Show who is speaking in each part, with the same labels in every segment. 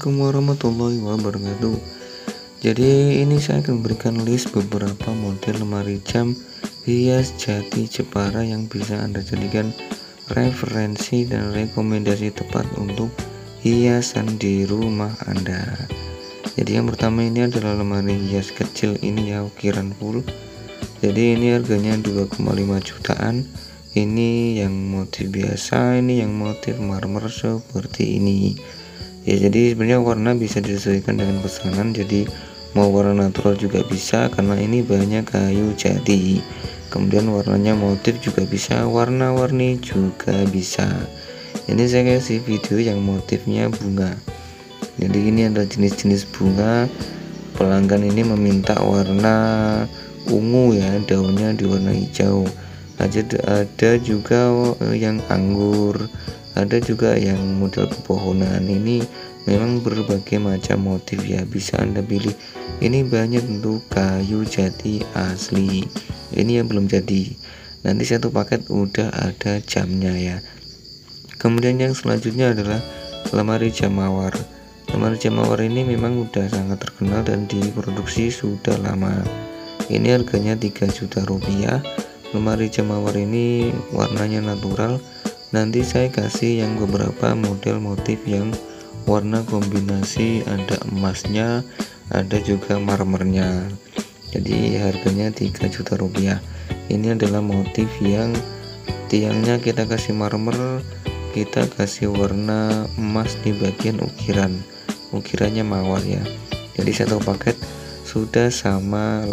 Speaker 1: Assalamualaikum warahmatullahi wabarakatuh. Jadi ini saya akan memberikan list beberapa model lemari jam hias Jati Jepara yang bisa Anda jadikan referensi dan rekomendasi tepat untuk hiasan di rumah Anda. Jadi yang pertama ini adalah lemari hias kecil ini ya, ukiran full. Jadi ini harganya 2,5 jutaan. Ini yang motif biasa, ini yang motif marmer seperti ini ya. Jadi sebenarnya warna bisa disesuaikan dengan pesanan, jadi mau warna natural juga bisa karena ini banyak kayu jati. Kemudian warnanya motif juga bisa, warna-warni juga bisa. Ini saya kasih video yang motifnya bunga. Jadi ini ada jenis-jenis bunga. Pelanggan ini meminta warna ungu ya, daunnya di warna hijau. Ada juga yang anggur, ada juga yang model pepohonan. Ini memang berbagai macam motif ya, bisa Anda pilih. Ini banyak untuk kayu jati asli. Ini yang belum jadi, nanti satu paket udah ada jamnya ya. Kemudian yang selanjutnya adalah lemari jam mawar. Lemari jam mawar ini memang udah sangat terkenal dan diproduksi sudah lama. Ini harganya 3 juta rupiah. Lemari jam mawar ini warnanya natural. Nanti saya kasih yang beberapa model motif yang warna kombinasi, ada emasnya, ada juga marmernya. Jadi harganya 3 juta rupiah. Ini adalah motif yang tiangnya kita kasih marmer, kita kasih warna emas di bagian ukirannya mawar ya. Jadi satu paket sudah sama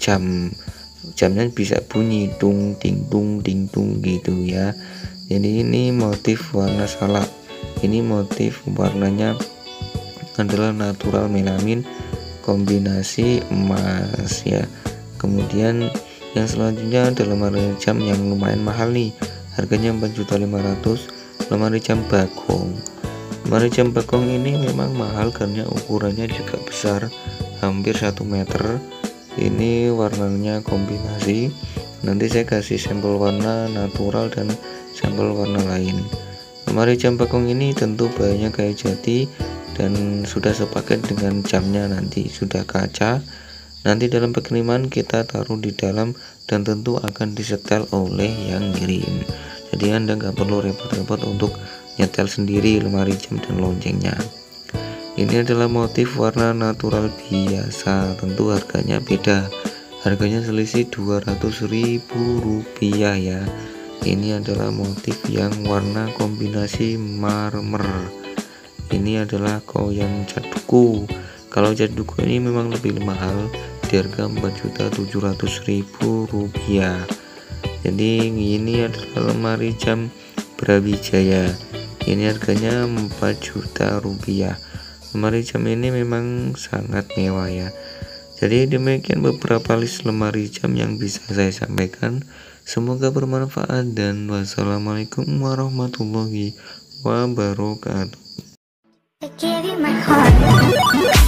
Speaker 1: jamnya bisa bunyi tung ting tung ting tung gitu ya. Jadi ini motif warna salak, ini motif warnanya adalah natural melamin kombinasi emas ya. Kemudian yang selanjutnya adalah lemari jam yang lumayan mahal nih, harganya 4.500.000. lemari jam bagong. Lemari jam bagong ini memang mahal karena ukurannya juga besar, hampir 1 meter. Ini warnanya kombinasi, nanti saya kasih sampel warna natural dan sampel warna lain. Lemari jam bagong ini tentu banyak kayu jati dan sudah sepaket dengan jamnya, nanti sudah kaca. Nanti dalam pengiriman kita taruh di dalam dan tentu akan disetel oleh yang ngirim. Jadi Anda nggak perlu repot-repot untuk nyetel sendiri lemari jam dan loncengnya. Ini adalah motif warna natural biasa, tentu harganya beda. Harganya selisih 200.000 rupiah ya. Ini adalah motif yang warna kombinasi marmer. Ini adalah koyan jaduku. Kalau jaduku ini memang lebih mahal, di harga 4.700.000 rupiah. Jadi ini adalah lemari jam Brawijaya. Ini harganya 4 juta rupiah. Lemari jam ini memang sangat mewah ya. Jadi demikian beberapa list lemari jam yang bisa saya sampaikan. Semoga bermanfaat dan wassalamualaikum warahmatullahi wabarakatuh.